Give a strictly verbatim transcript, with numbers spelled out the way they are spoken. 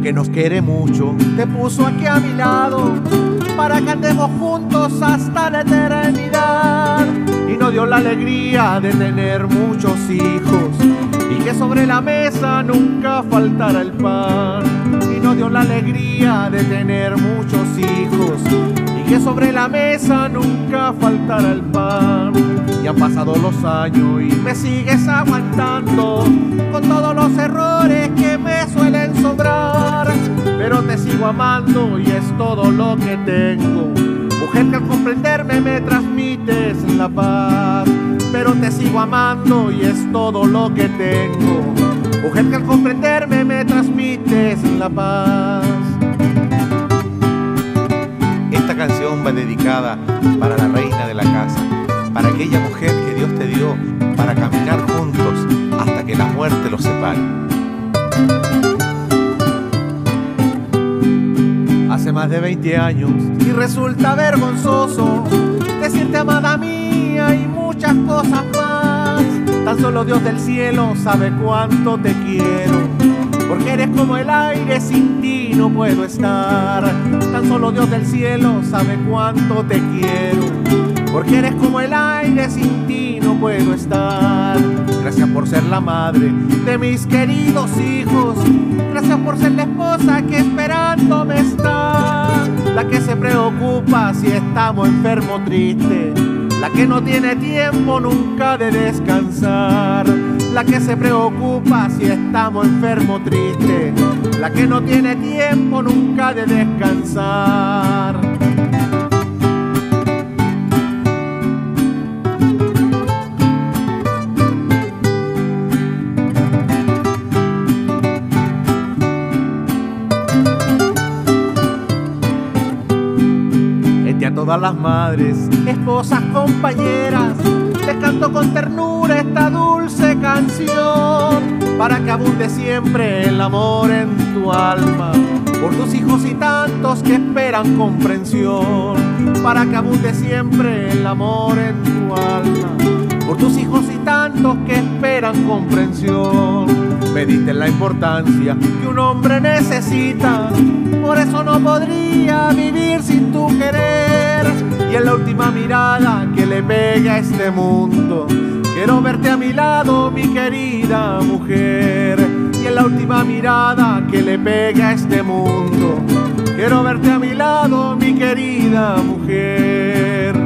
que nos quiere mucho, te puso aquí a mi lado para que andemos juntos hasta la eternidad. Y nos dio la alegría de tener muchos hijos y que sobre la mesa nunca faltara el pan. Y nos dio la alegría de tener muchos hijos y que sobre la mesa nunca faltara el pan. Y han pasado los años y me sigues aguantando con todos los errores que me suelen sobrar, pero te sigo amando y es todo lo que tengo. Mujer que al comprenderme me transmites la paz, pero te sigo amando y es todo lo que tengo. Mujer que al comprenderme me transmites la paz. Esta canción va dedicada para la reina de la casa, para aquella mujer que Dios te dio para caminar juntos hasta que la muerte los separe. Hace más de veinte años y resulta vergonzoso decirte amada mía y muchas cosas más. Tan solo Dios del cielo sabe cuánto te quiero, porque eres como el aire, sin ti no puedo estar. Tan solo Dios del cielo sabe cuánto te quiero, porque eres como el aire, sin ti no puedo estar. Gracias por ser la madre de mis queridos hijos, gracias por ser la esposa que esperándome está, la que se preocupa si estamos enfermos tristes, la que no tiene tiempo nunca de descansar, la que se preocupa si estamos enfermos tristes, la que no tiene tiempo nunca de descansar. A todas las madres, esposas, compañeras, les canto con ternura esta dulce canción, para que abunde siempre el amor en tu alma, por tus hijos y tantos que esperan comprensión, para que abunde siempre el amor en tu alma, por tus hijos y tantos que esperan comprensión. Me diste la importancia que un hombre necesita, por eso no podría vivir sin tu querer. Y en la última mirada que le pegue a este mundo, quiero verte a mi lado, mi querida mujer. Y en la última mirada que le pegue a este mundo, quiero verte a mi lado, mi querida mujer.